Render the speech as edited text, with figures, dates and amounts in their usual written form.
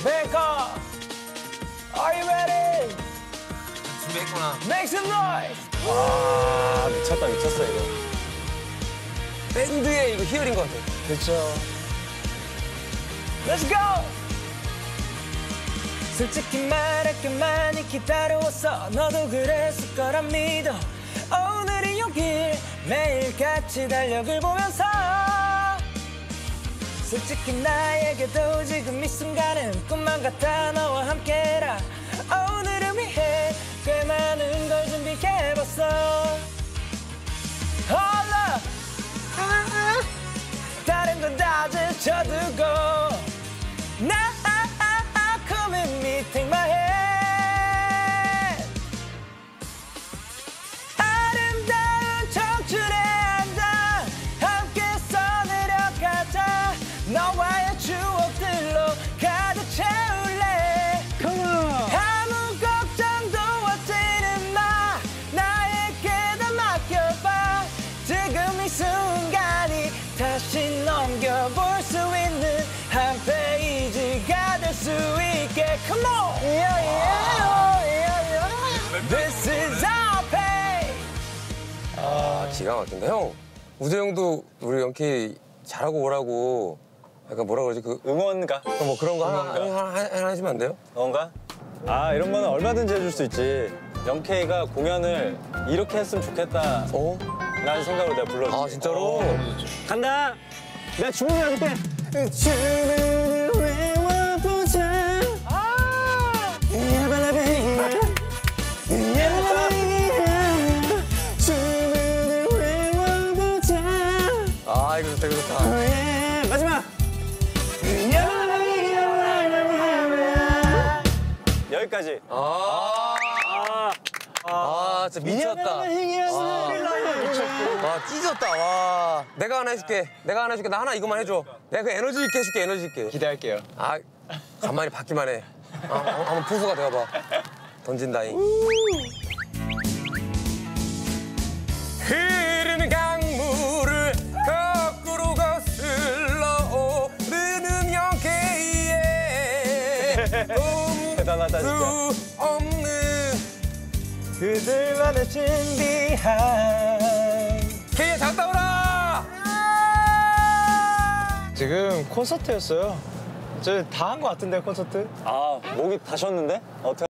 Bangkok, are you ready? 준비했구나. Make some noise. 아, 미쳤다, 미쳤어, 이거. 밴드의 이거 희열인 것 같아. 그렇죠. Let's go. 솔직히 말할게 많이 기다려왔어. 너도 그랬을 거라 믿어. 오늘이 여길 매일 같이 달력을 보면서 솔직히 나에게도 지금 이 순간은 꿈만 같아. 너와 함께라. 오늘을 위해 꽤 많은 걸 준비해봤어. Hold up. 다른 건 다 제쳐두고 나 come and me, take my hand. 아름다운 청춘에 앉아 함께 써내려가자. 너와의 추억들로 가득 채울래. 아무 걱정도 하지는 마. 나에게 다 맡겨봐. 지금 이 순간이 다시 넘겨볼 수 있는 한 페이지가 될 수 있게. Come on! Yeah, yeah, yeah, yeah. This is our page. 아, 기가 막힌다. 형, 우재 형도 우리 영케이 잘하고 오라고 약간 뭐라 그러지? 그 응원가? 뭐 그런 거 하나 해주면 안 돼요? 응원가? 아, 이런 거는 얼마든지 해줄 수 있지. 영케이가 공연을 이렇게 했으면 좋겠다. 어? 라는 생각으로 내가 불러줄게. 아, 진짜로? 간다! 내가 주문을 해줄게. 주문을 외워보자. 주문을 외워보자. 아, 이거 좋다, 이거 좋다. 마지막! 여기까지. 진짜 미쳤다. 와, 찢었다, 와. 내가 하나 해줄게. 내가 하나 해줄게. 나 하나 이거만 해줘. 내가 그 에너지 있게 해줄게, 에너지 있게. 기대할게요. 아, 간만에 받기만 해. 한번 포수가 되어봐. 던진다잉. 흐르는 강물을 거꾸로 거슬러 오르는 영케이에 대단하다, 진짜. 수 없는 그들만의 준비한 케이야 잘 따오라! 지금 콘서트였어요. 저 다 한 것 같은데 콘서트? 아, 목이 다셨는데? 어떻게?